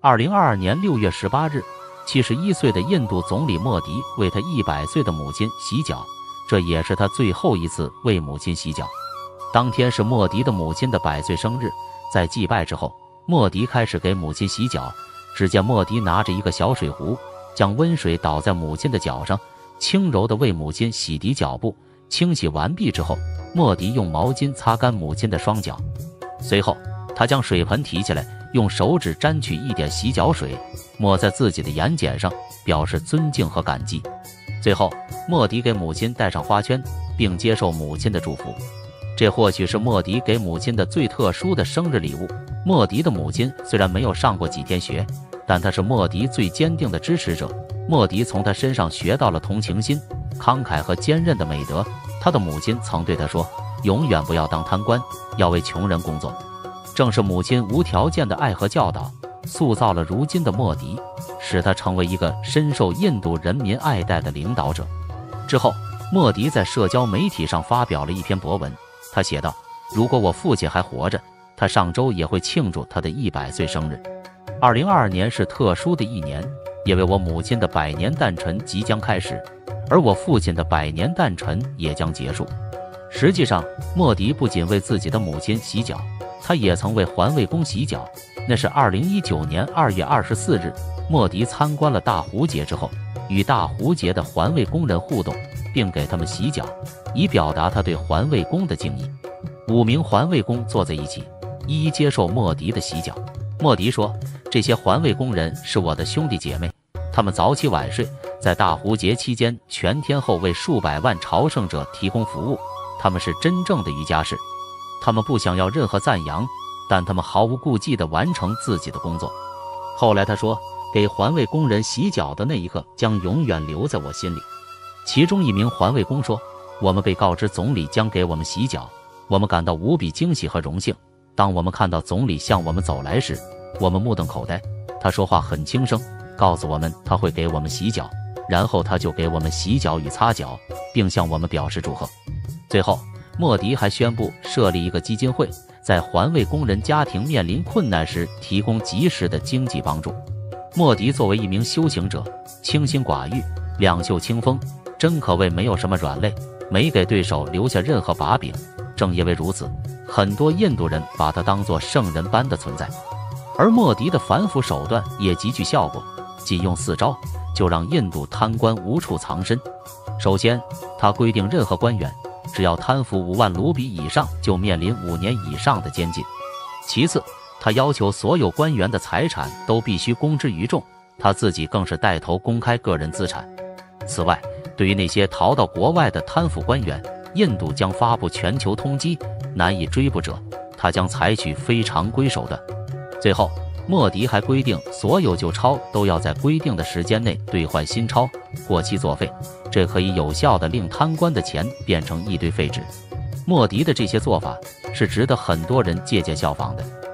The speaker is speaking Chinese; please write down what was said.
2022年6月18日，71岁的印度总理莫迪为他100岁的母亲洗脚，这也是他最后一次为母亲洗脚。当天是莫迪的母亲的100岁生日，在祭拜之后，莫迪开始给母亲洗脚。只见莫迪拿着一个小水壶，将温水倒在母亲的脚上，轻柔地为母亲洗涤脚部。清洗完毕之后，莫迪用毛巾擦干母亲的双脚，随后他将水盆提起来，用手指沾取一点洗脚水，抹在自己的眼睑上，表示尊敬和感激。最后，莫迪给母亲戴上花圈，并接受母亲的祝福。这或许是莫迪给母亲的最特殊的生日礼物。莫迪的母亲虽然没有上过几天学，但她是莫迪最坚定的支持者。莫迪从他身上学到了同情心、慷慨和坚韧的美德。他的母亲曾对他说，永远不要当贪官，要为穷人工作。正是母亲无条件的爱和教导，塑造了如今的莫迪，使他成为一个深受印度人民爱戴的领导者。之后，莫迪在社交媒体上发表了一篇博文，他写道，如果我父亲还活着，他上周也会庆祝他的100岁生日。2022年是特殊的一年，因为我母亲的100年诞辰即将开始，而我父亲的100年诞辰也将结束。实际上，莫迪不仅为自己的母亲洗脚，他也曾为环卫工洗脚。那是2019年2月24日，莫迪参观了大壶节之后，与大壶节的环卫工人互动，并给他们洗脚，以表达他对环卫工的敬意。5名环卫工坐在一起，一一接受莫迪的洗脚。莫迪说，这些环卫工人是我的兄弟姐妹，他们早起晚睡，在大壶节期间全天候为数百万朝圣者提供服务，他们是真正的瑜伽士。他们不想要任何赞扬，但他们毫无顾忌地完成自己的工作。后来他说，给环卫工人洗脚的那一刻将永远留在我心里。其中一名环卫工说，我们被告知总理将给我们洗脚，我们感到无比惊喜和荣幸。当我们看到总理向我们走来时，我们目瞪口呆。他说话很轻声，告诉我们他会给我们洗脚，然后他就给我们洗脚与擦脚，并向我们表示祝贺。最后，莫迪还宣布设立一个基金会，在环卫工人家庭面临困难时提供及时的经济帮助。莫迪作为一名修行者，清心寡欲，两袖清风，真可谓没有什么软肋，没给对手留下任何把柄。正因为如此，很多印度人把他当作圣人般的存在。而莫迪的反腐手段也极具效果，仅用4招就让印度贪官无处藏身。首先，他规定任何官员只要贪腐5万卢比以上，就面临5年以上的监禁。其次，他要求所有官员的财产都必须公之于众，他自己更是带头公开个人资产。此外，对于那些逃到国外的贪腐官员，印度将发布全球通缉，难以追捕者，他将采取非常规手段。最后，莫迪还规定所有旧钞都要在规定的时间内兑换新钞，过期作废，这可以有效地令贪官的钱变成一堆废纸。莫迪的这些做法是值得很多人借鉴效仿的。